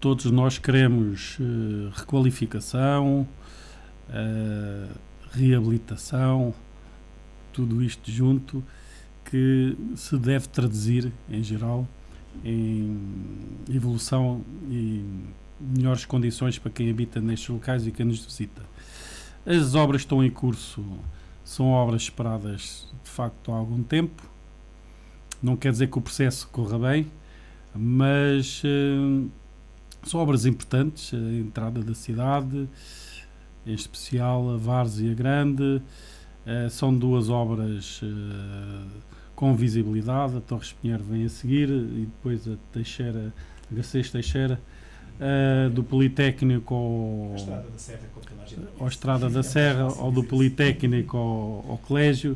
Todos nós queremos requalificação, reabilitação, tudo isto junto, que se deve traduzir, em geral, em evolução e melhores condições para quem habita nestes locais e quem nos visita. As obras estão em curso, são obras esperadas de facto há algum tempo. Não quer dizer que o processo corra bem, mas são obras importantes. A entrada da cidade, em especial a Várzea Grande, são duas obras com visibilidade. A Torres Pinheiro vem a seguir e depois a Teixeira, a Garcês Teixeira, do Politécnico ao Estrada da Serra, ou do Politécnico ao Colégio.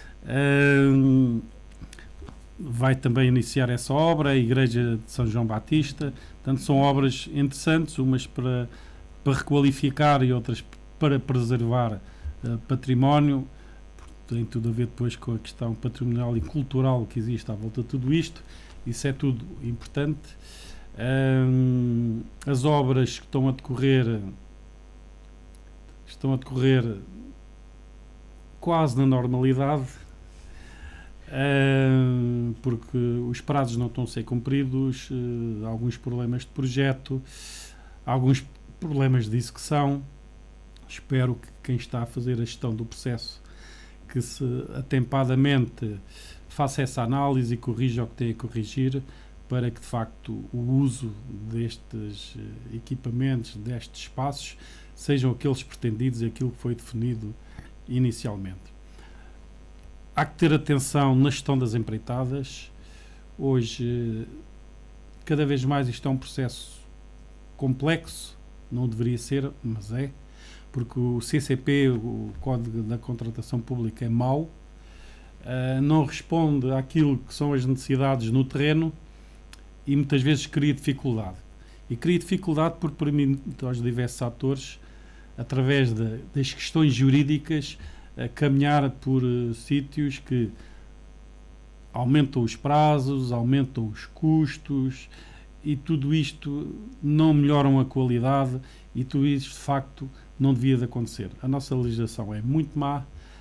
Vai também iniciar essa obra, a Igreja de São João Batista. Portanto, são obras interessantes, umas para requalificar e outras para preservar património. Tem tudo a ver depois com a questão patrimonial e cultural que existe à volta de tudo isto. Isso é tudo importante. As obras que estão a decorrer quase na normalidade, porque os prazos não estão a ser cumpridos, alguns problemas de projeto, alguns problemas de execução. Espero que quem está a fazer a gestão do processo, que se atempadamente faça essa análise e corrija o que tem a corrigir, para que de facto o uso destes equipamentos, destes espaços, sejam aqueles pretendidos e aquilo que foi definido inicialmente. Há que ter atenção na gestão das empreitadas. Hoje, cada vez mais, isto é um processo complexo, não deveria ser, mas é, porque o CCP, o Código da Contratação Pública, é mau, não responde àquilo que são as necessidades no terreno e muitas vezes cria dificuldade. E cria dificuldade porque permite aos diversos atores, através das questões jurídicas, caminhar por sítios que aumentam os prazos, aumentam os custos, e tudo isto não melhoram a qualidade, e tudo isto de facto não devia de acontecer. A nossa legislação é muito má,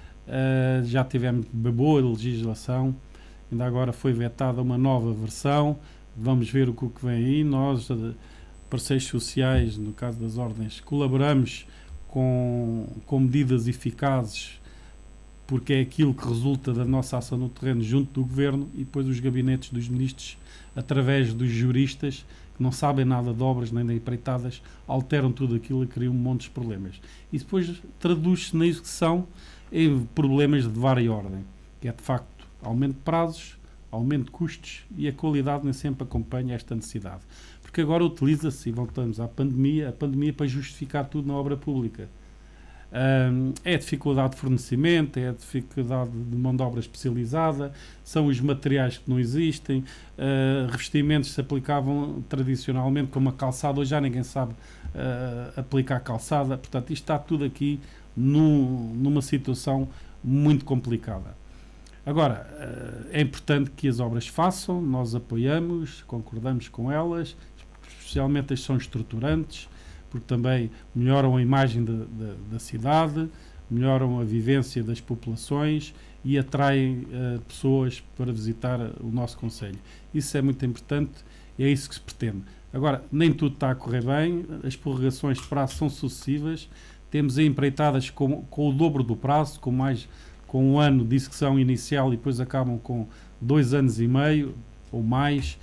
já tivemos boa legislação, ainda agora foi vetada uma nova versão. Vamos ver o que vem aí. Nós, parceiros sociais, no caso das ordens, colaboramos com medidas eficazes, porque é aquilo que resulta da nossa ação no terreno junto do Governo, e depois os gabinetes dos ministros, através dos juristas, que não sabem nada de obras nem de empreitadas, alteram tudo aquilo e criam um monte de problemas. E depois traduz-se na execução em problemas de vária ordem, que é de facto aumento de prazos, aumento de custos, e a qualidade nem sempre acompanha esta necessidade. Porque agora utiliza-se, e voltamos à pandemia, a pandemia para justificar tudo na obra pública. É a dificuldade de fornecimento, é a dificuldade de mão de obra especializada, são os materiais que não existem, revestimentos que se aplicavam tradicionalmente como a calçada, hoje já ninguém sabe aplicar calçada. Portanto, isto está tudo aqui numa situação muito complicada. Agora, é importante que as obras façam, nós apoiamos, concordamos com elas, especialmente as que são estruturantes, porque também melhoram a imagem da cidade, melhoram a vivência das populações e atraem pessoas para visitar o nosso concelho. Isso é muito importante e é isso que se pretende. Agora, nem tudo está a correr bem, as prorrogações de prazo são sucessivas, temos empreitadas com o dobro do prazo, com um ano de execução inicial e depois acabam com 2 anos e meio ou mais.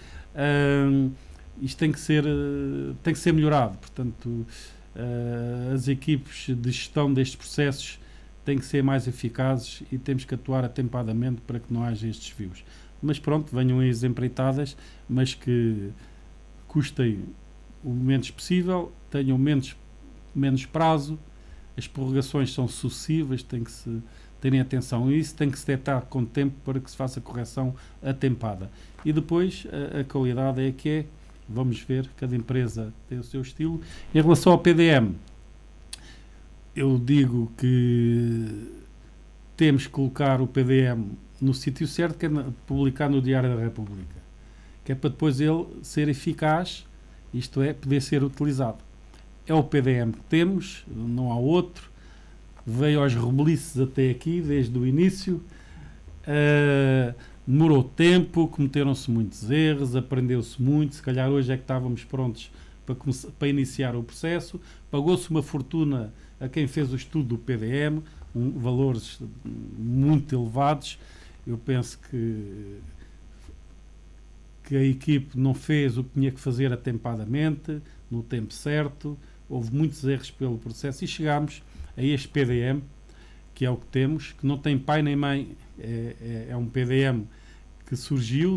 Isto tem que ser melhorado. Portanto, as equipes de gestão destes processos têm que ser mais eficazes e temos que atuar atempadamente para que não haja estes desvios. Mas pronto, venham aí as empreitadas, mas que custem o menos possível, tenham menos prazo, as prorrogações são sucessivas, tem que se terem atenção a isso, tem que se detectar com tempo para que se faça a correção atempada. E depois a qualidade é que é. Vamos ver, cada empresa tem o seu estilo. Em relação ao PDM, eu digo que temos que colocar o PDM no sítio certo, que é publicar no Diário da República, que é para depois ele ser eficaz isto é, poder ser utilizado. É o PDM que temos, não há outro, veio aos rebuliços até aqui, desde o início, demorou tempo, cometeram-se muitos erros, aprendeu-se muito, se calhar hoje é que estávamos prontos para iniciar o processo, pagou-se uma fortuna a quem fez o estudo do PDM, valores muito elevados. Eu penso que a equipe não fez o que tinha que fazer atempadamente, no tempo certo, houve muitos erros pelo processo e chegámos a este PDM, que é o que temos, que não tem pai nem mãe, é um PDM que surgiu,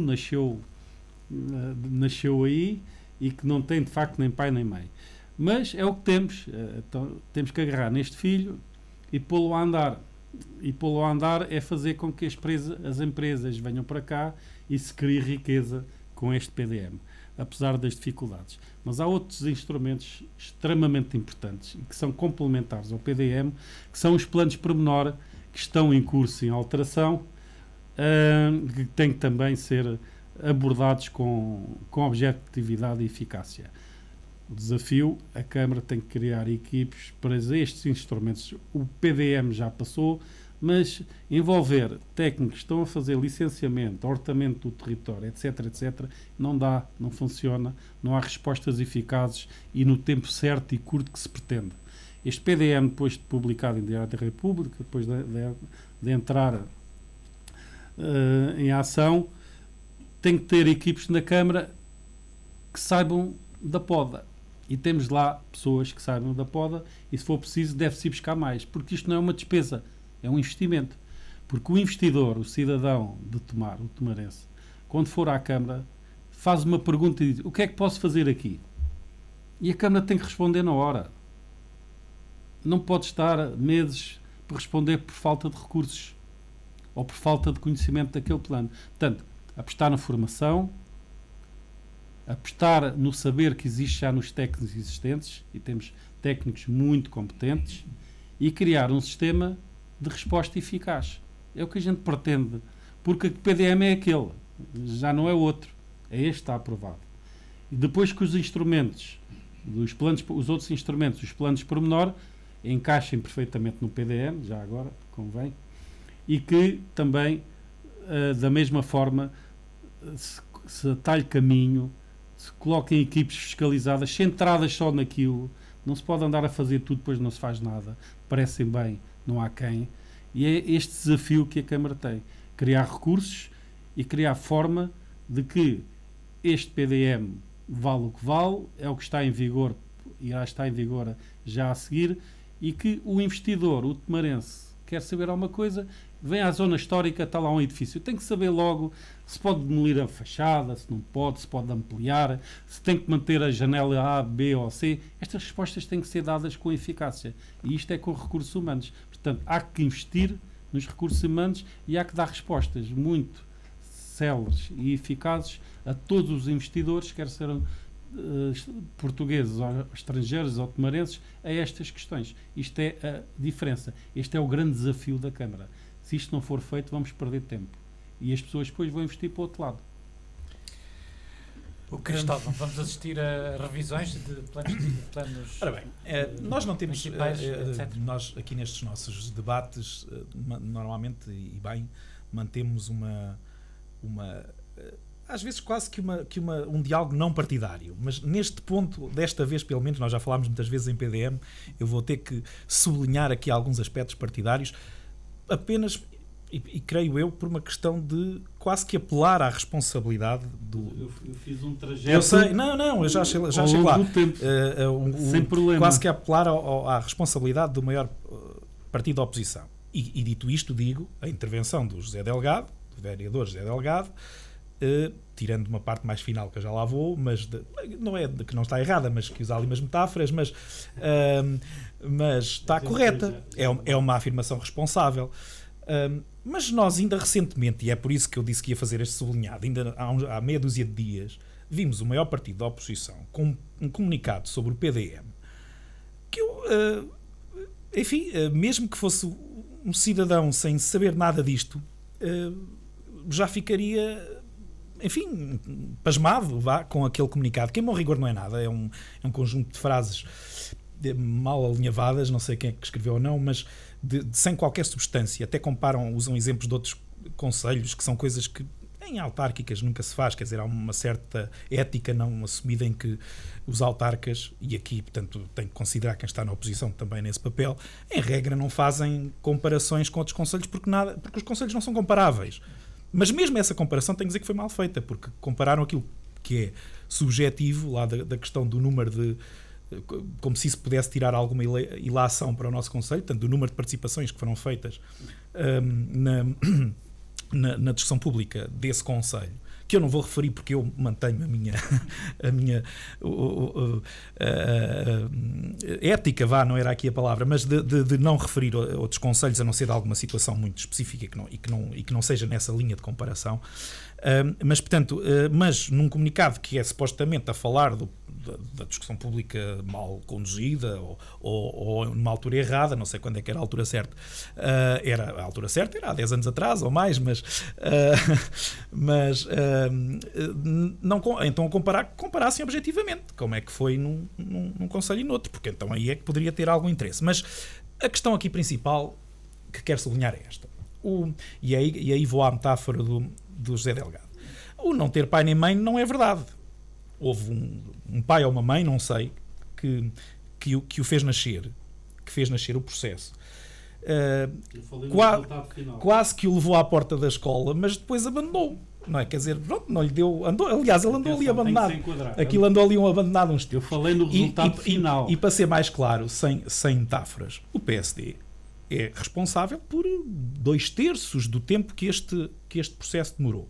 nasceu aí e que não tem de facto nem pai nem mãe. Mas é o que temos, então, temos que agarrar neste filho e pô-lo a andar. E pô-lo a andar é fazer com que as empresas venham para cá e se crie riqueza com este PDM, apesar das dificuldades. Mas há outros instrumentos extremamente importantes e que são complementares ao PDM, que são os planos pormenor, que estão em curso em alteração, que têm que também ser abordados com objetividade e eficácia. O desafio, a Câmara tem que criar equipes para estes instrumentos. O PDM já passou, mas envolver técnicos que estão a fazer licenciamento, ordenamento do território, etc., etc., não dá, não funciona, não há respostas eficazes e no tempo certo e curto que se pretende. Este PDM, depois de publicado em Diário da República, depois de entrar em ação, tem que ter equipes na Câmara que saibam da poda. E temos lá pessoas que saibam da poda e, se for preciso, deve-se ir buscar mais, porque isto não é uma despesa, é um investimento. Porque o investidor, o cidadão de Tomar, o tomarense, quando for à Câmara, faz uma pergunta e diz: o que é que posso fazer aqui? E a Câmara tem que responder na hora. Não pode estar meses para responder por falta de recursos ou por falta de conhecimento daquele plano. Portanto, apostar na formação, apostar no saber que existe já nos técnicos existentes, e temos técnicos muito competentes, e criar um sistema de resposta eficaz. É o que a gente pretende, porque o PDM é aquele, já não é outro, é este que está aprovado. E depois que os instrumentos, os outros instrumentos, os planos pormenor, encaixem perfeitamente no PDM, já agora, convém, e que também, da mesma forma, se atalhe caminho, se coloquem equipes fiscalizadas, centradas só naquilo. Não se pode andar a fazer tudo, depois não se faz nada. Parecem bem, não há quem. E é este desafio que a Câmara tem. Criar recursos e criar forma de que este PDM vale o que vale, é o que está em vigor, irá estar em vigor já a seguir, e que o investidor, o tomarense, quer saber alguma coisa, vem à zona histórica, está lá um edifício, tem que saber logo se pode demolir a fachada, se não pode, se pode ampliar, se tem que manter a janela A, B ou C. Estas respostas têm que ser dadas com eficácia, e isto é com recursos humanos. Portanto, há que investir nos recursos humanos e há que dar respostas muito céleres e eficazes a todos os investidores, quer sejam portugueses ou estrangeiros ou tomarenses, a estas questões. Isto é a diferença. Este é o grande desafio da Câmara. Se isto não for feito, vamos perder tempo. E as pessoas depois vão investir para o outro lado. O Cristóvão, vamos assistir a revisões de planos. Ora bem, nós não temos, etc. nós aqui nestes nossos debates, normalmente e bem, mantemos uma às vezes quase que um diálogo não partidário, mas neste ponto, desta vez pelo menos, nós já falámos muitas vezes em PDM, eu vou ter que sublinhar aqui alguns aspectos partidários, apenas, e creio eu, por uma questão de quase que apelar à responsabilidade do... Eu fiz um trajeto... Eu sei, eu já achei lá. Sem problema. Quase que apelar à responsabilidade do maior partido da oposição. E dito isto, digo, a intervenção do José Delgado, do vereador José Delgado, tirando uma parte mais final que eu já lá vou, mas não é que não está errada, mas que usa ali umas metáforas, mas está correta, é uma afirmação responsável. Mas nós ainda recentemente, e é por isso que eu disse que ia fazer este sublinhado, ainda há meia dúzia de dias, vimos o maior partido da oposição com um comunicado sobre o PDM, que eu, enfim, mesmo que fosse um cidadão sem saber nada disto, já ficaria enfim, pasmado, vá, com aquele comunicado, que em bom rigor não é nada, é um conjunto de frases mal alinhavadas, não sei quem é que escreveu ou não, mas sem qualquer substância. Até usam exemplos de outros conselhos, que são coisas que em autárquicas nunca se faz, quer dizer, há uma certa ética não assumida em que os autarcas, e aqui, portanto, tem que considerar quem está na oposição também nesse papel, em regra não fazem comparações com outros conselhos porque os conselhos não são comparáveis. Mas mesmo essa comparação tenho que dizer que foi mal feita, porque compararam aquilo que é subjetivo, lá da questão do número de... como se isso pudesse tirar alguma ilação para o nosso conselho, portanto, do número de participações que foram feitas na discussão pública desse conselho, que eu não vou referir porque eu mantenho a minha ética, não era aqui a palavra, mas de não referir a outros conselhos, a não ser de alguma situação muito específica e que não seja nessa linha de comparação. Mas, portanto, mas num comunicado que é supostamente a falar da discussão pública mal conduzida ou numa altura errada, não sei quando é que era a altura certa, a altura certa era há 10 anos atrás ou mais, então comparassem objetivamente como é que foi num conselho e noutro, porque então aí é que poderia ter algum interesse. Mas a questão aqui principal que quero sublinhar é esta, e aí vou à metáfora do José Delgado. O não ter pai nem mãe não é verdade. Houve um pai ou uma mãe, não sei, que o fez nascer, que fez nascer o processo. Quase que o levou à porta da escola, mas depois abandonou. Não é? Quer dizer, pronto, não lhe deu. Aliás, ele andou ali abandonado. Aquilo andou ali abandonado uns tempos. Eu falei no resultado final. E para ser mais claro, sem metáforas, o PSD é responsável por 2/3 do tempo que este processo demorou.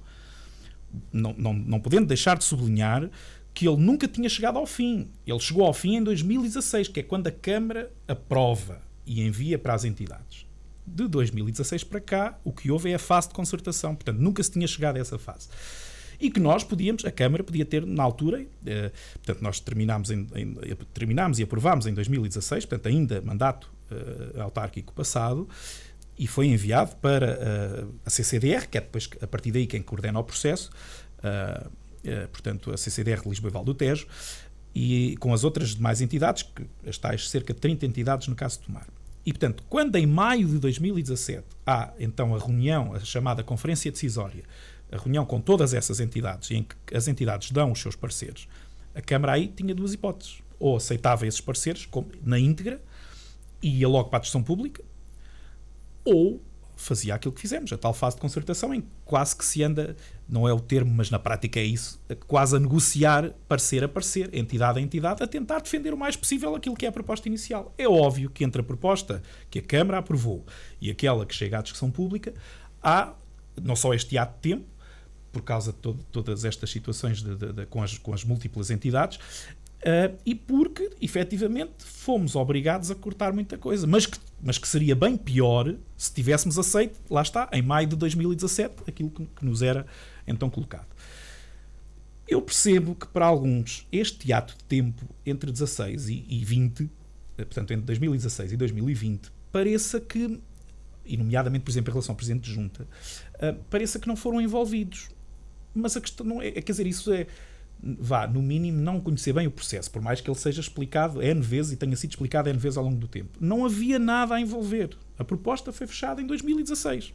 Não podendo deixar de sublinhar que ele nunca tinha chegado ao fim. Ele chegou ao fim em 2016, que é quando a Câmara aprova e envia para as entidades. De 2016 para cá, o que houve é a fase de concertação. Portanto, nunca se tinha chegado a essa fase. E que a Câmara podia ter, na altura, portanto, nós terminámos e aprovámos em 2016, portanto, ainda mandato autárquico passado, e foi enviado para a CCDR, que é depois, a partir daí, quem coordena o processo, portanto, a CCDR de Lisboa e Val do Tejo, e com as outras demais entidades, as tais cerca de 30 entidades no caso de Tomar. E, portanto, quando em maio de 2017 há, então, a reunião, a chamada Conferência Decisória, a reunião com todas essas entidades, em que as entidades dão os seus pareceres, a Câmara aí tinha duas hipóteses. Ou aceitava esses pareceres na íntegra e ia logo para a discussão pública, ou fazia aquilo que fizemos, a tal fase de concertação em que quase que se anda, não é o termo, mas na prática é isso, quase a negociar parecer a parecer, entidade a entidade, a tentar defender o mais possível aquilo que é a proposta inicial. É óbvio que entre a proposta que a Câmara aprovou e aquela que chega à discussão pública, há não só este ato de tempo, por causa de todas estas situações com as múltiplas entidades, e porque, efetivamente, fomos obrigados a cortar muita coisa. Mas que seria bem pior se tivéssemos aceito, lá está, em maio de 2017, aquilo que nos era então colocado. Eu percebo que, para alguns, este ato de tempo entre 16 e 20, portanto, entre 2016 e 2020, pareça que, e nomeadamente, por exemplo, em relação ao Presidente de Junta, pareça que não foram envolvidos. Mas a questão não é, quer dizer, isso é, no mínimo, não conhecer bem o processo, por mais que ele seja explicado N vezes e tenha sido explicado N vezes ao longo do tempo. Não havia nada a envolver. A proposta foi fechada em 2016.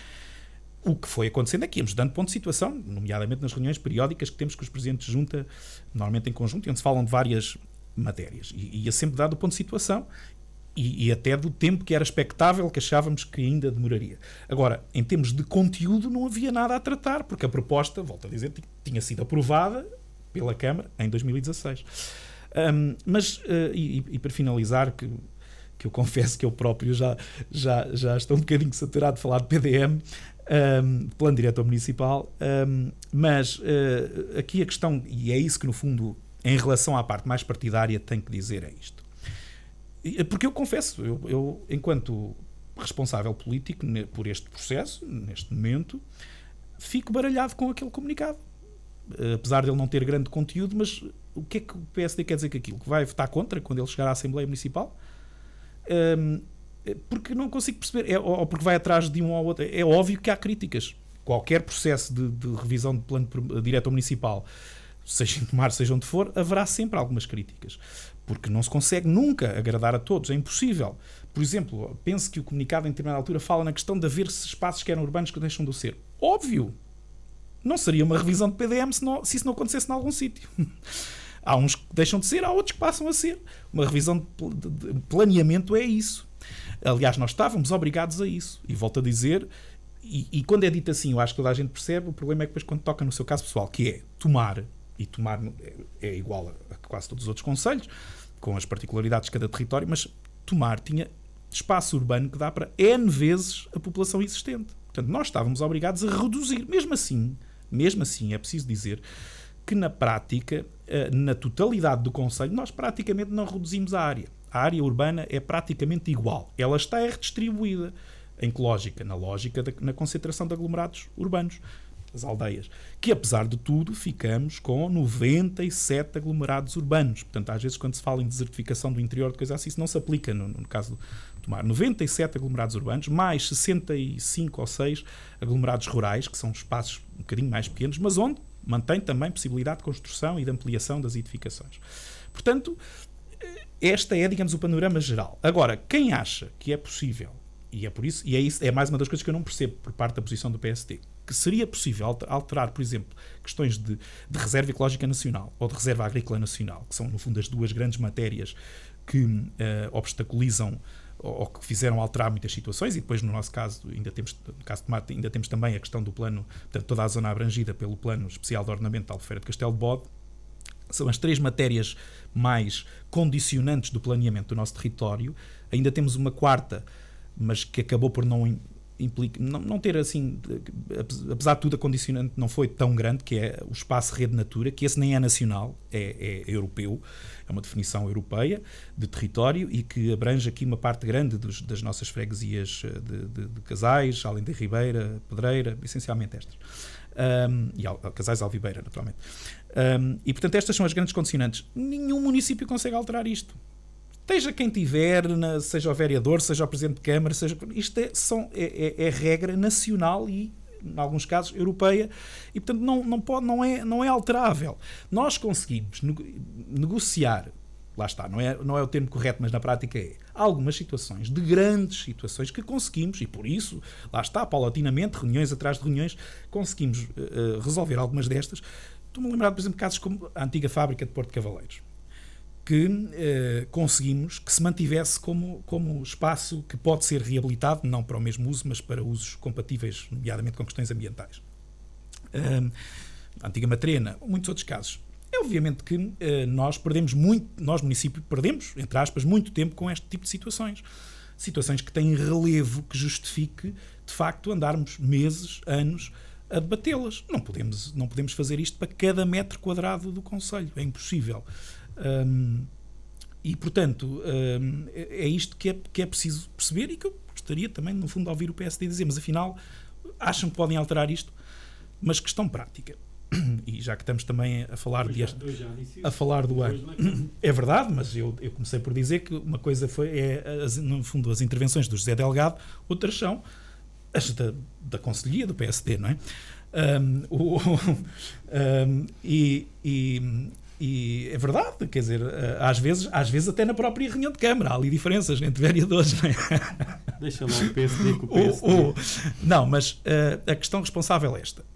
O que foi acontecendo é que íamos dando ponto de situação, nomeadamente nas reuniões periódicas que temos com os Presidentes de Junta, normalmente em conjunto, onde se falam de várias matérias. E ia sempre dado o ponto de situação e até do tempo que era expectável, que achávamos que ainda demoraria. Agora, em termos de conteúdo, não havia nada a tratar, porque a proposta, volto a dizer, tinha sido aprovada pela Câmara em 2016. Mas para finalizar, que eu confesso que eu próprio já estou um bocadinho saturado de falar de PDM, Plano Diretor Municipal, mas aqui a questão, e é isso que no fundo, em relação à parte mais partidária, tenho que dizer é isto. Porque eu confesso, eu enquanto responsável político por este processo, neste momento, fico baralhado com aquele comunicado. Apesar de ele não ter grande conteúdo, mas o que é que o PSD quer dizer com aquilo? Que vai votar contra quando ele chegar à Assembleia Municipal? Porque não consigo perceber, ou porque vai atrás de um ou outro. É óbvio que há críticas. qualquer processo de revisão de plano diretor municipal, seja em Tomar, seja onde for, haverá sempre algumas críticas. Porque não se consegue nunca agradar a todos, é impossível. Por exemplo, penso que o comunicado em determinada altura fala na questão de haver espaços que eram urbanos que deixam de o ser. Óbvio! Não seria uma revisão de PDM se isso não acontecesse em algum sítio. Há uns que deixam de ser, há outros que passam a ser. Uma revisão de planeamento é isso. Aliás, nós estávamos obrigados a isso. E volto a dizer, e quando é dito assim, eu acho que toda a gente percebe, o problema é que depois quando toca no seu caso pessoal, que é Tomar, e Tomar é igual a quase todos os outros concelhos, com as particularidades de cada território, mas Tomar tinha espaço urbano que dá para N vezes a população existente. Portanto, nós estávamos obrigados a reduzir. Mesmo assim, é preciso dizer que na prática, na totalidade do concelho, nós praticamente não reduzimos a área. A área urbana é praticamente igual. Ela está redistribuída. Em que lógica? Na lógica na concentração de aglomerados urbanos, as aldeias. Que, apesar de tudo, ficamos com 97 aglomerados urbanos. Portanto, às vezes, quando se fala em desertificação do interior de coisa assim, isso não se aplica no caso do Tomar. 97 aglomerados urbanos, mais 65 ou 6 aglomerados rurais, que são espaços um bocadinho mais pequenos, mas onde mantém também possibilidade de construção e de ampliação das edificações. Portanto, esta é, digamos, o panorama geral. Agora, quem acha que é possível, e é por isso, e é mais uma das coisas que eu não percebo por parte da posição do PSD, que seria possível alterar, por exemplo, questões de reserva ecológica nacional ou de reserva agrícola nacional, que são, no fundo, as duas grandes matérias que obstaculizam ou que fizeram alterar muitas situações, e depois, no nosso caso, no caso de Tomar, ainda temos também a questão do plano, portanto, toda a zona abrangida pelo Plano Especial de Ordenamento da Albufeira de Castelo de Bode. São as três matérias mais condicionantes do planeamento do nosso território. Ainda temos uma quarta, mas que acabou por não ter assim, apesar de tudo, a condicionante não foi tão grande, que é o espaço Rede Natura, que esse nem é nacional, é europeu, é uma definição europeia de território e que abrange aqui uma parte grande das nossas freguesias de Casais, além da Ribeira, Pedreira, essencialmente estas. E Casais Alvibeira, naturalmente. E, portanto, estas são as grandes condicionantes. Nenhum município consegue alterar isto. Esteja quem tiver, seja o vereador, seja o presidente de Câmara, isto é regra nacional e, em alguns casos, europeia, e, portanto, não é alterável. Nós conseguimos negociar, lá está, não é o termo correto, mas na prática há algumas situações, de grandes situações, que conseguimos, e por isso, lá está, paulatinamente, reuniões atrás de reuniões, conseguimos resolver algumas destas. Estou-me a lembrar, por exemplo, de casos como a antiga fábrica de Porto de Cavaleiros, que conseguimos que se mantivesse como espaço que pode ser reabilitado, não para o mesmo uso, mas para usos compatíveis, nomeadamente com questões ambientais. A antiga Matrena, muitos outros casos. É obviamente que nós município, perdemos, entre aspas, muito tempo com este tipo de situações. Situações que têm relevo que justifique, de facto, andarmos meses, anos, a debatê-las. Não podemos fazer isto para cada metro quadrado do concelho. É impossível. E, portanto, é isto que é preciso perceber e que eu gostaria também, no fundo, de ouvir o PSD dizer, mas afinal, acham que podem alterar isto? Mas questão prática. E já que estamos também a falar do ano. É verdade, mas eu comecei por dizer que uma coisa no fundo, as intervenções do José Delgado, outras são as da Conselhia do PSD, não é? E é verdade, quer dizer, às vezes até na própria reunião de Câmara há ali diferenças entre vereadores, não é? Deixa lá o PSD com o PSD. Não, mas a questão responsável é esta.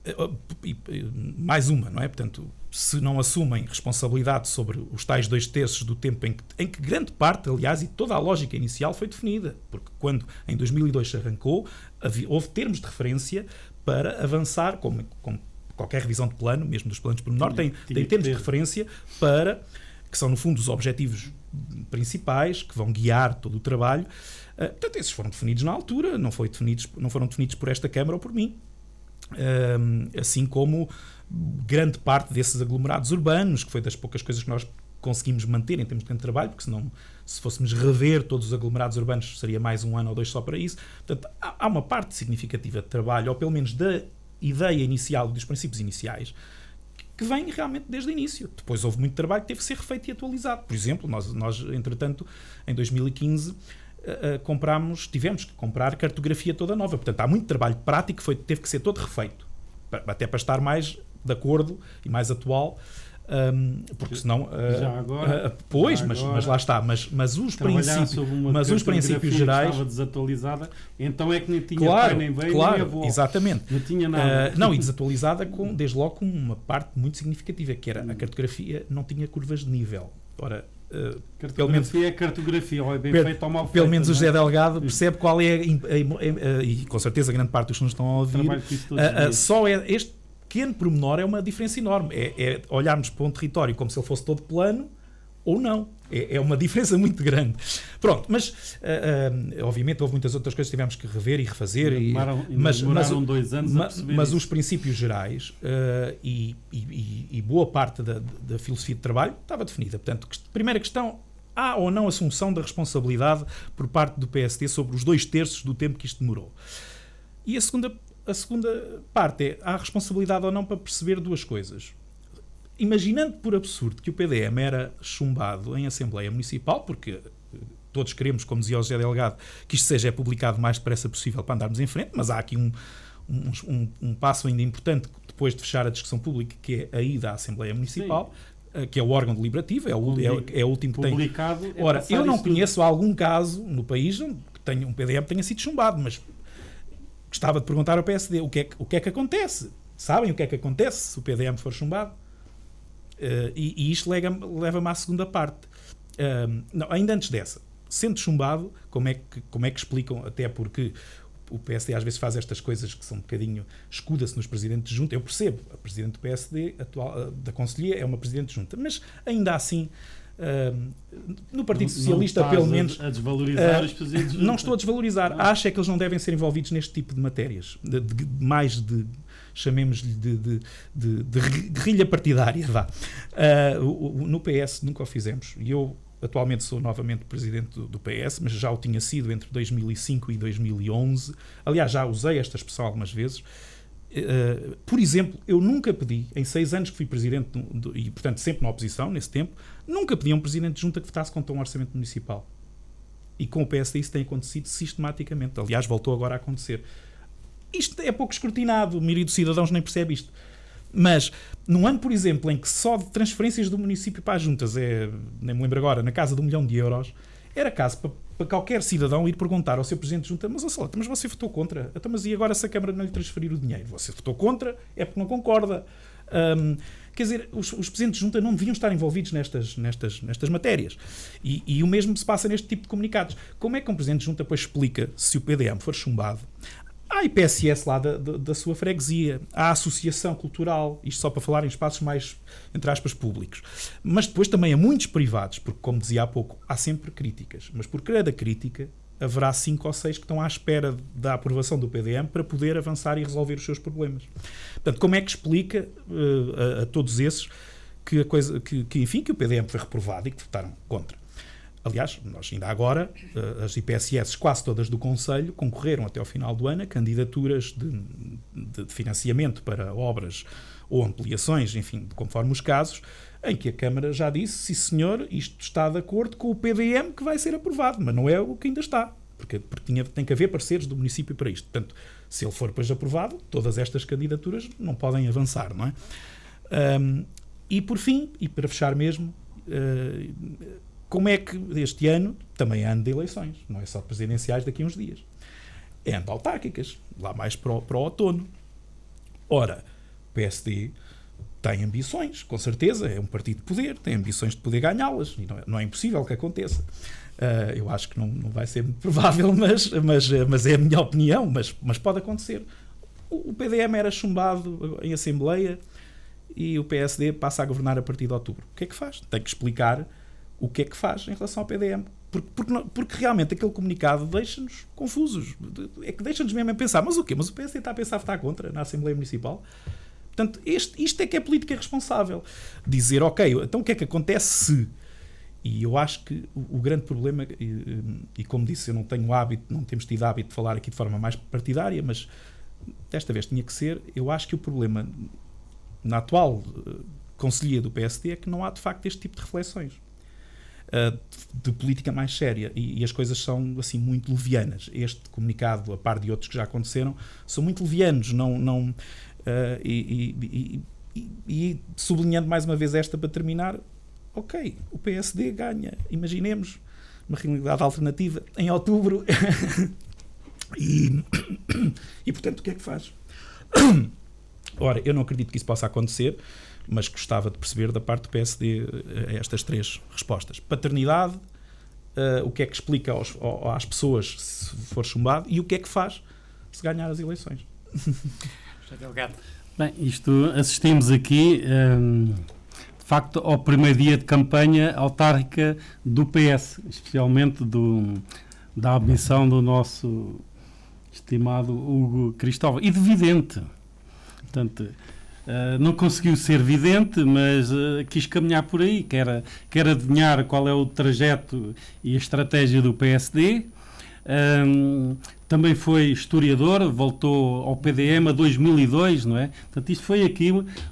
Mais uma, não é? Portanto, se não assumem responsabilidade sobre os tais 2/3 do tempo em que grande parte, aliás, e toda a lógica inicial foi definida, porque quando em 2002 se arrancou, houve termos de referência para avançar, como qualquer revisão de plano, mesmo dos planos por menor, tem termos de referência que são, no fundo, os objetivos principais que vão guiar todo o trabalho. Portanto, esses foram definidos na altura, não foram definidos por esta Câmara ou por mim. Assim como grande parte desses aglomerados urbanos, que foi das poucas coisas que nós conseguimos manter em termos de trabalho, porque senão, se fôssemos rever todos os aglomerados urbanos, seria mais 1 ano ou 2 só para isso. Portanto, há uma parte significativa de trabalho, ou pelo menos da ideia inicial, dos princípios iniciais, que vem realmente desde o início. Depois houve muito trabalho que teve que ser refeito e atualizado. Por exemplo, nós entretanto, em 2015, tivemos que comprar cartografia toda nova. Portanto, há muito trabalho prático que teve que ser todo refeito, até para estar mais de acordo e mais atual, porque senão... já agora, pois, mas lá está. Mas os princípios gerais... estava desatualizada, então é que nem tinha claro, pai, nem veio, claro, nem avô. Exatamente. Não tinha nada. Não, e desatualizada desde logo com uma parte muito significativa, que era a cartografia não tinha curvas de nível. Ora, cartografia é cartografia, ou é bem feito ou mal feito. Pelo menos o José Delgado percebe qual é, e com certeza grande parte dos que nos estão a ouvir, só este pequeno pormenor é uma diferença enorme. É olharmos para um território como se ele fosse todo plano ou não. É uma diferença muito grande. Pronto, mas obviamente houve muitas outras coisas que tivemos que rever e refazer. Demoraram 2 anos a perceber mas isso. os princípios gerais e boa parte da filosofia de trabalho estava definida. Portanto, primeira questão, há ou não assunção da responsabilidade por parte do PSD sobre os 2/3 do tempo que isto demorou. E a segunda parte é, há responsabilidade ou não para perceber duas coisas. Imaginando por absurdo que o PDM era chumbado em Assembleia Municipal, porque todos queremos, como dizia o José Delgado, que isto seja publicado o mais depressa possível para andarmos em frente, mas há aqui um passo ainda importante depois de fechar a discussão pública, que é a ida à Assembleia Municipal, que é o órgão deliberativo, é o último que tem. Ora, eu não conheço algum caso no país onde um PDM tenha sido chumbado, mas gostava de perguntar ao PSD o que é que acontece. Sabem o que é que acontece se o PDM for chumbado? E isto leva-me à segunda parte. Não, ainda antes dessa, sendo chumbado, como é que explicam, até porque o PSD às vezes faz estas coisas que são um bocadinho, escuda-se nos presidentes de junta. Eu percebo, a presidente do PSD atual, da Conselhia é uma presidente de junta, mas ainda assim no Partido Socialista pelo menos a desvalorizar os presidentes de junta. Não estou a desvalorizar, acho é que eles não devem ser envolvidos neste tipo de matérias, chamemos-lhe de guerrilha partidária, vá. No PS nunca o fizemos, e eu atualmente sou novamente presidente do PS, mas já o tinha sido entre 2005 e 2011. Aliás, já usei esta expressão algumas vezes. Por exemplo, eu nunca pedi, em 6 anos que fui presidente, e portanto sempre na oposição, nesse tempo, nunca pedi a um presidente de junta que votasse contra um orçamento municipal. E com o PSD isso tem acontecido sistematicamente. Aliás, voltou agora a acontecer. Isto é pouco escrutinado, a maioria dos cidadãos nem percebe isto. Mas, num ano, por exemplo, em que só de transferências do município para as juntas nem me lembro agora, na casa de €1 milhão, era caso para qualquer cidadão ir perguntar ao seu presidente de junta, mas você votou contra? Então, mas e agora se a Câmara não lhe transferir o dinheiro? Você votou contra? É porque não concorda. Quer dizer, os presidentes de junta não deviam estar envolvidos nestas matérias. E o mesmo se passa neste tipo de comunicados. Como é que um presidente de junta depois explica se o PDM for chumbado? Há a IPSS lá da sua freguesia, há a associação cultural, isto só para falar em espaços mais, entre aspas, públicos. Mas depois também há muitos privados, porque, como dizia há pouco, há sempre críticas. Mas por cada crítica haverá 5 ou 6 que estão à espera da aprovação do PDM para poder avançar e resolver os seus problemas. Portanto, como é que explica a todos esses que o PDM foi reprovado e que votaram contra? Aliás, nós ainda agora, as IPSS quase todas do Conselho concorreram até ao final do ano a candidaturas de financiamento para obras ou ampliações, enfim, conforme os casos, em que a Câmara já disse, sim senhor, isto está de acordo com o PDM que vai ser aprovado, mas não é o que ainda está, porque tem que haver parceiros do município para isto. Portanto, se ele for depois aprovado, todas estas candidaturas não podem avançar, não é? E por fim, e para fechar mesmo, como é que este ano também é ano de eleições, não é só presidenciais daqui a uns dias. É ano de autárquicas, lá mais para o outono. Ora, o PSD tem ambições, com certeza, é um partido de poder, tem ambições de poder ganhá-las, e não é impossível que aconteça. Eu acho que não vai ser muito provável, mas é a minha opinião, mas pode acontecer. O PDM era chumbado em Assembleia e o PSD passa a governar a partir de outubro. O que é que faz? Tem que explicar o que é que faz em relação ao PDM. Porque realmente aquele comunicado deixa-nos confusos. É que deixa-nos mesmo a pensar, mas o quê? Mas o PSD está a pensar votar contra na Assembleia Municipal? Portanto, isto é que é política responsável. Dizer, ok, então o que é que acontece se... E eu acho que o grande problema, e como disse, eu não temos tido hábito de falar aqui de forma mais partidária, mas desta vez tinha que ser, eu acho que o problema na atual Conselhia do PSD é que não há de facto este tipo de reflexões. de política mais séria, e as coisas são assim muito levianas. Este comunicado, a par de outros que já aconteceram, são muito levianos, e sublinhando mais uma vez esta para terminar, ok, o PSD ganha, imaginemos uma realidade alternativa em outubro e portanto o que é que faz? Ora, eu não acredito que isso possa acontecer, mas gostava de perceber da parte do PSD estas 3 respostas. Paternidade, o que é que explica às pessoas se for chumbado, e o que é que faz se ganhar as eleições. Delgado. Bem, isto assistimos aqui, de facto, ao primeiro dia de campanha autárquica do PS, especialmente da ambição do nosso estimado Hugo Cristóvão, e de vidente. Portanto, não conseguiu ser vidente, mas quis caminhar por aí, quer adivinhar qual é o trajeto e a estratégia do PSD. Também foi historiador, voltou ao PDM a 2002, não é? Portanto, isto foi aqui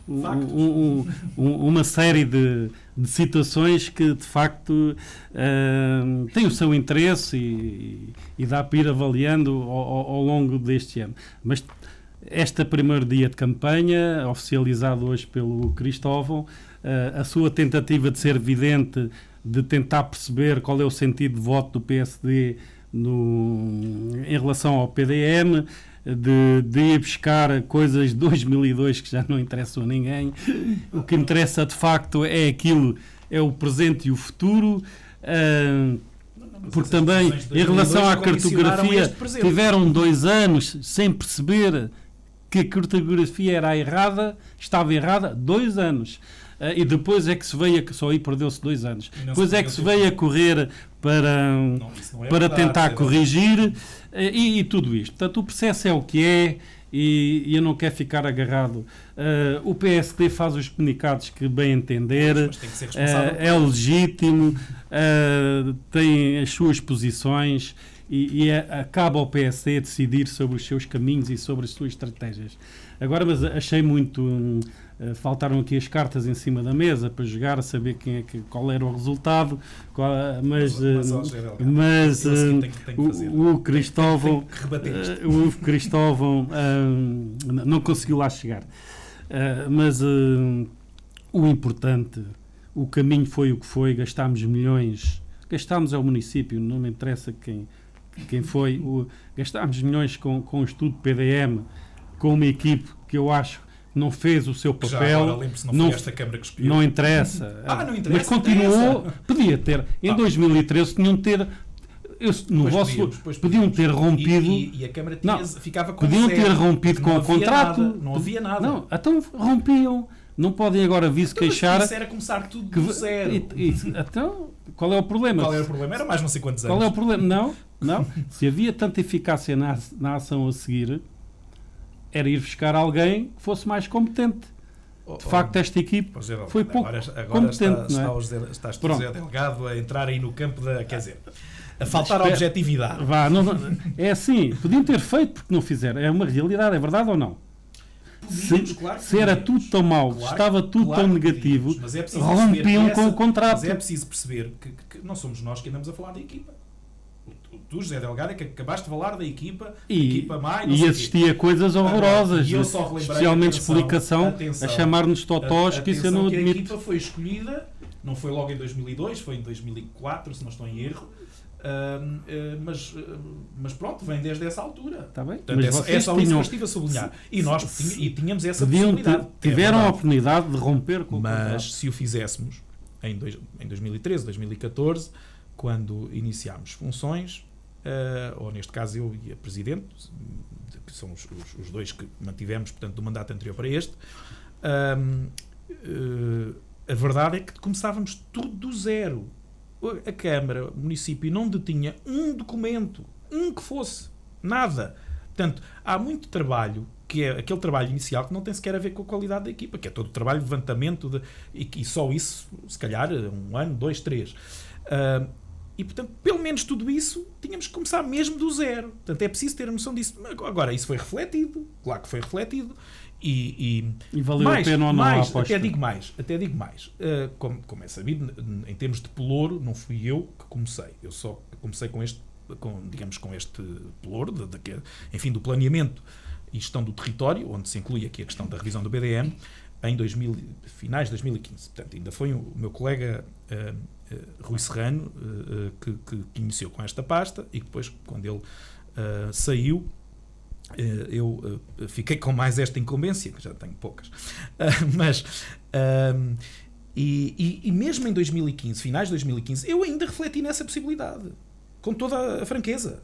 uma série de situações que, de facto, têm o seu interesse e dá para ir avaliando ao longo deste ano. Mas este primeiro dia de campanha, oficializado hoje pelo Cristóvão, a sua tentativa de ser vidente, de tentar perceber qual é o sentido de voto do PSD em relação ao PDM, de ir buscar coisas de 2002 que já não interessam a ninguém. O que interessa de facto é o presente e o futuro, porque também em relação à cartografia tiveram 2 anos sem perceber que a cartografia era errada, estava errada, 2 anos. E depois é que se veio, só aí perdeu-se 2 anos. Depois é que se veio a correr para tentar corrigir e tudo isto. Portanto, o processo é o que é e eu não quero ficar agarrado. O PSD faz os comunicados que bem entender, é legítimo, tem as suas posições e acaba ao PSD a decidir sobre os seus caminhos e sobre as suas estratégias. Agora, mas achei muito... faltaram aqui as cartas em cima da mesa para jogar, a saber qual era o resultado, mas o Cristóvão não conseguiu lá chegar. Mas o importante, o caminho foi o que foi, gastámos milhões, gastámos ao município, não me interessa quem foi, gastámos milhões com o estudo PDM, com uma equipe que eu acho não fez o seu papel, não interessa, mas continuou, podia ter, em 2013 tinham de ter, podiam ter rompido, e a Câmara ficava com podiam ter rompido com o contrato, não havia nada. Não, então rompiam, não podem agora vir se queixar. Isso era começar tudo do zero. Então, qual é o problema? Qual era o problema? Era mais não sei quantos anos. Qual é o problema? Não. Se havia tanta eficácia na ação a seguir, era ir buscar alguém que fosse mais competente. De facto, esta equipe foi pouco competente. Estás o José Delgado a entrar aí no campo da... Quer dizer, a faltar objetividade. É assim, podiam ter feito porque não fizeram. É uma realidade, é verdade ou não? Se era tudo tão mau, estava tudo tão negativo, rompiam com o contrato. Mas é preciso perceber que não somos nós que andamos a falar da equipa. Tu, José Delgado, é que acabaste de falar da equipa, e assistia a coisas horrorosas, especialmente explicação, a chamar-nos totós, que isso eu não admito. A equipa foi escolhida, não foi logo em 2002, foi em 2004, se não estou em erro, mas pronto, vem desde essa altura. Está bem? Portanto, é só isso que eu estive a sublinhar. E tínhamos essa possibilidade. Tiveram a oportunidade de romper com o contrato. Mas se o fizéssemos em 2013, 2014, quando iniciámos funções, ou neste caso eu e a Presidente, que são os dois que mantivemos, portanto, do mandato anterior para este, a verdade é que começávamos tudo do zero. A Câmara, o município não detinha um documento, que fosse, nada. Portanto, há muito trabalho, que é aquele trabalho inicial que não tem sequer a ver com a qualidade da equipa, que é todo o trabalho de levantamento, e só isso, se calhar, 1 ano, 2, 3. E, portanto, pelo menos tudo isso tínhamos que começar mesmo do zero. Portanto, é preciso ter a noção disso. Agora, isso foi refletido. Claro que foi refletido. E valeu a pena ou não a aposta? Até digo mais. Como é sabido, em termos de pelouro, não fui eu que comecei. Eu só comecei com este pelouro, enfim, do planeamento e gestão do território, onde se inclui aqui a questão da revisão do BDM, em finais de 2015. Portanto, ainda foi o meu colega Rui Serrano que iniciou com esta pasta, e depois, quando ele saiu, eu fiquei com mais esta incumbência, que já tenho poucas. E mesmo em 2015, finais de 2015, eu ainda refleti nessa possibilidade, com toda a franqueza.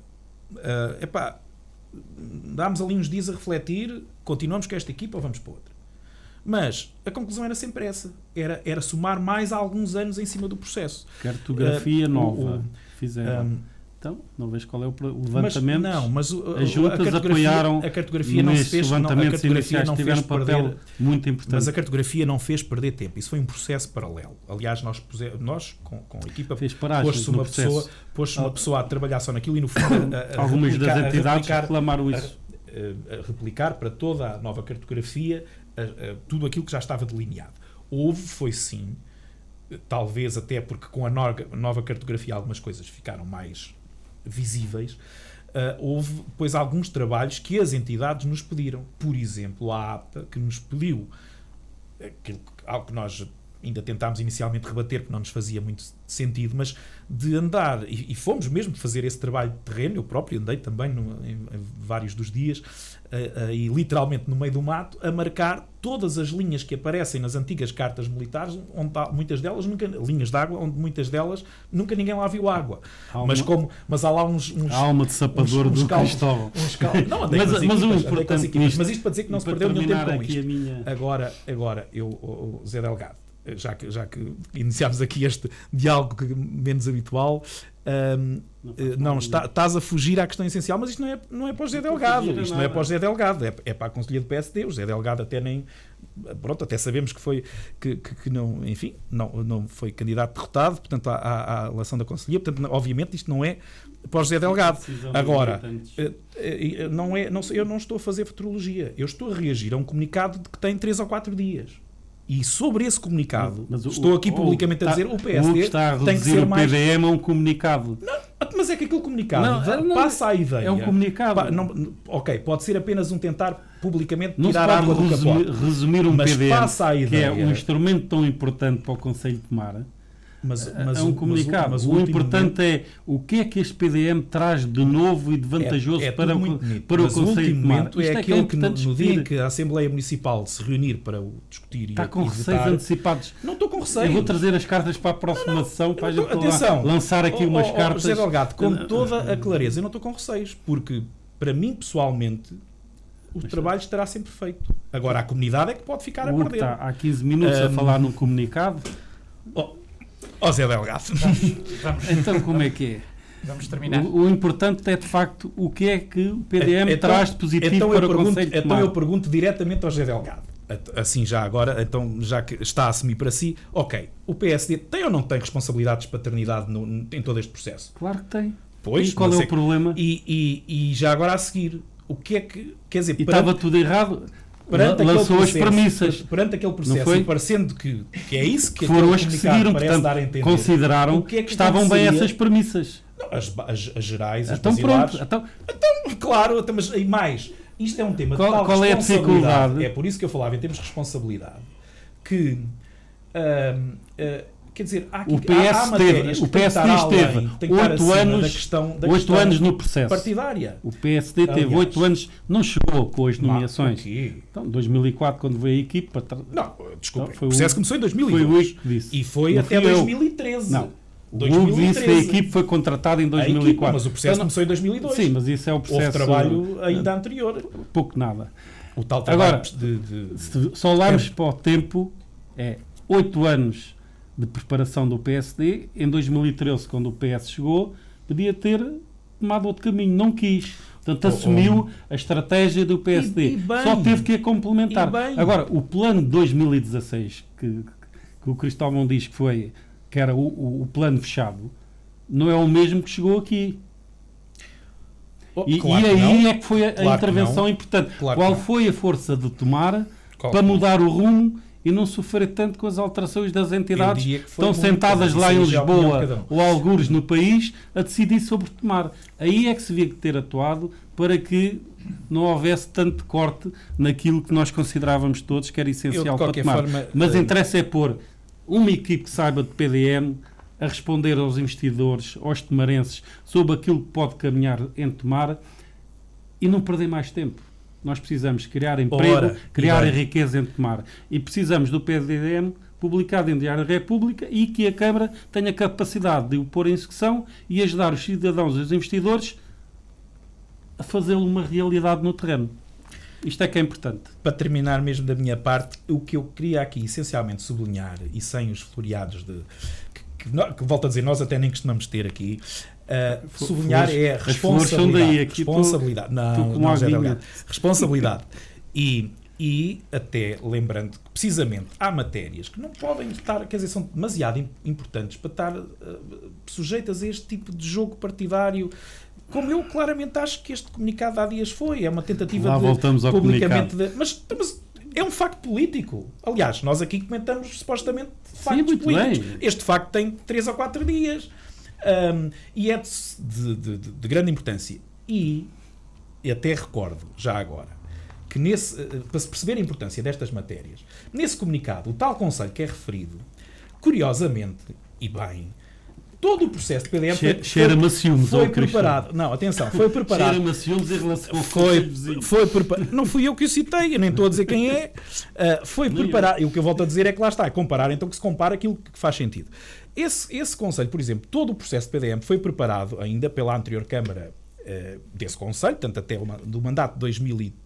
Dámos ali uns dias a refletir, continuamos com esta equipa ou vamos para outra. Mas a conclusão era sempre essa. Era somar mais alguns anos em cima do processo. Cartografia nova. Fizeram. Então, não vejo qual é o levantamento. Mas as juntas apoiaram. A cartografia não se fez. Levantamentos iniciais tiveram um papel muito importante. Mas a cartografia não fez perder tempo. Isso foi um processo paralelo. Aliás, nós com a equipa, pôs-se uma pessoa a trabalhar só naquilo, e no fundo algumas das entidades reclamaram isso. A replicar para toda a nova cartografia tudo aquilo que já estava delineado. Foi sim, talvez até porque com a nova cartografia algumas coisas ficaram mais visíveis. Houve, pois, alguns trabalhos que as entidades nos pediram. Por exemplo, a APTA, que nos pediu algo que nós ainda tentámos inicialmente rebater, porque não nos fazia muito sentido, mas de andar, e fomos mesmo fazer esse trabalho de terreno. Eu próprio andei também em vários dos dias, e literalmente no meio do mato, a marcar todas as linhas que aparecem nas antigas cartas militares, onde muitas delas linhas de água, onde muitas delas nunca ninguém lá viu água. Mas há lá uns a alma de sapador do Cristóvão. Não, andei mas isto para dizer que não se perdeu nenhum tempo com isto. Agora eu, Zé Delgado, já que iniciámos aqui este diálogo menos habitual, estás a fugir à questão essencial, mas isto não é para o José Delgado. Isto não é para o José Delgado, é para a Conselhia do PSD. O José Delgado até nem... Pronto, até sabemos que foi que não, enfim, não foi candidato derrotado, portanto, à eleição da Conselhia. Portanto, obviamente, isto não é para o José Delgado. Agora, eu não estou a fazer futurologia. Eu estou a reagir a um comunicado que tem 3 ou 4 dias. E sobre esse comunicado, estou aqui publicamente a dizer, o PSD está a tem que ser mais... o PDM a um comunicado. Mas é que aquele comunicado passa a ideia... É um comunicado. Ok, pode ser apenas um tentar publicamente não tirar água do capote. Resumir um PDM, passa a ideia, que é um instrumento tão importante para o Conselho tomar... Mas é um comunicado. O importante é o que é que este PDM traz de novo e de vantajoso para o Conselho de Tomar. É aquele que no dia em que a Assembleia Municipal se reunir para o discutir está com receios antecipados. Não estou com receios. Eu vou trazer as cartas para a próxima sessão para a gente lançar aqui umas cartas. José Delgado, com toda a clareza, eu não estou com receios, porque para mim pessoalmente o trabalho estará sempre feito. Agora a comunidade é que pode ficar a perder. Está há 15 minutos a falar num comunicado. Zé Delgado. Vamos. Então como é que é? Vamos terminar. O importante é de facto o que é que o PDM traz de positivo para o Conselho de Tomar. Então eu pergunto diretamente ao José Delgado. Assim já agora, então já que está a assumir para si, ok, o PSD tem ou não tem responsabilidades de paternidade em todo este processo? Claro que tem. Pois, e qual é o problema? E já agora a seguir, o que é que... Quer dizer, estava tudo errado... Lançou as premissas perante aquele processo e parecendo que é isso que foram as que seguiram, portanto, dar a entender, consideraram que estavam bem essas premissas. Não, as gerais, as então, basilares. Então, claro, mas e mais, isto é um tema de tal qual é a dificuldade? É por isso que eu falava em termos de responsabilidade que quer dizer, há o PSD esteve 8 anos no processo partidária. O PSD teve 8 anos, não chegou com as nomeações. Então, 2004, quando veio a equipa... Não, desculpa, o processo começou em 2002. Foi o Hugo que disse. E foi até 2013. Não. O Hugo disse que a equipe foi contratada em 2004. Mas o processo começou em 2002. Sim, mas isso é o processo... Houve trabalho ainda anterior. Pouco nada. O tal trabalho agora, se só olharmos para o tempo, 8 anos de preparação do PSD. Em 2013, quando o PS chegou, podia ter tomado outro caminho. Não quis. Portanto, assumiu a estratégia do PSD. Só teve que a complementar. Agora, o plano de 2016, que o Cristóvão diz que era o plano fechado, não é o mesmo que chegou aqui. E Claro que aí não. é que foi a Claro que intervenção não. importante. Claro Qual que não. foi a força de tomar Qual para que não? mudar o rumo e não sofrer tanto com as alterações das entidades Eu diria que foi estão muito, sentadas mas lá em isso aí já é a opinião de cada Lisboa um. ou algures no país a decidir sobre tomar. Aí é que se devia ter atuado para que não houvesse tanto corte naquilo que nós considerávamos todos que era Eu, de essencial para qualquer tomar. forma, Mas interessa é pôr uma equipe que saiba de PDM a responder aos investidores, aos tomarenses, sobre aquilo que pode caminhar em tomar e não perder mais tempo. Nós precisamos criar emprego, Ora, criar e bem. riqueza em tomar. E precisamos do PDM publicado em Diário da República e que a Câmara tenha capacidade de o pôr em execução e ajudar os cidadãos e os investidores a fazê-lo uma realidade no terreno. Isto é que é importante. Para terminar mesmo da minha parte, o que eu queria aqui essencialmente sublinhar, e sem os floreados que volto a dizer, nós até nem costumamos ter aqui, sublinhar é a as flores são daí, aqui responsabilidade. tu como Não, José aguinha. Delgado. Responsabilidade. E até lembrando que precisamente há matérias que não podem estar, quer dizer, são demasiado importantes para estar sujeitas a este tipo de jogo partidário. Como eu claramente acho que este comunicado há dias foi, é uma tentativa Lá de voltamos ao publicamente comunicado. mas é um facto político. Aliás, nós aqui comentamos supostamente factos muito políticos. bem. Este facto tem 3 ou 4 dias. E é de grande importância. E até recordo, já agora, que para se perceber a importância destas matérias, nesse comunicado, o tal conselho que é referido, curiosamente, e bem, todo o processo de PDM Cheira-me a ciúmes, foi ó, Cristiano. preparado. Não, atenção, foi preparado. Cheira-me a ciúmes em relação ao Foi vizinho. preparado. Não fui eu que o citei, eu nem estou a dizer quem é. Foi preparado. E o que eu volto a dizer é que lá está, é comparar, então que se compara aquilo que faz sentido. Esse conselho, por exemplo, todo o processo de PDM foi preparado ainda pela anterior Câmara desse conselho, portanto até do mandato de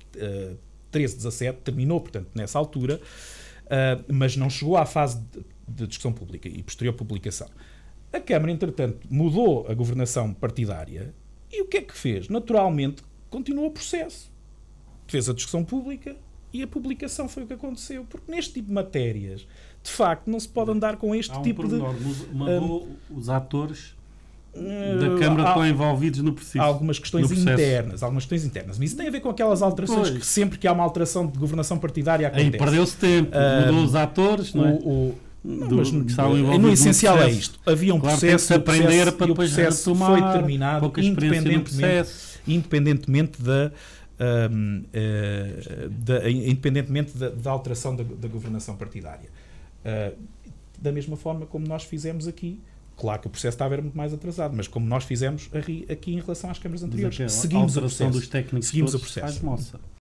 2013-17, terminou, portanto, nessa altura, mas não chegou à fase de discussão pública e posterior publicação. A Câmara, entretanto, mudou a governação partidária e o que é que fez? Naturalmente, continuou o processo. Fez a discussão pública e a publicação foi o que aconteceu. Porque neste tipo de matérias, de facto, não se pode andar com este tipo de... Mandou os atores da Câmara estão envolvidos no processo. Há algumas questões internas. Mas isso tem a ver com aquelas alterações que sempre que há uma alteração de governação partidária acontece. Aí perdeu-se tempo. Mudou os atores, não é? No essencial é isto. Havia um processo, claro, aprender para e o depois processo retomar, foi terminado independentemente da alteração da governação partidária. Da mesma forma como nós fizemos aqui, claro que o processo está a ver muito mais atrasado, mas como nós fizemos aqui em relação às câmaras anteriores, seguimos o processo. Dos técnicos seguimos o todos processo. faz moça.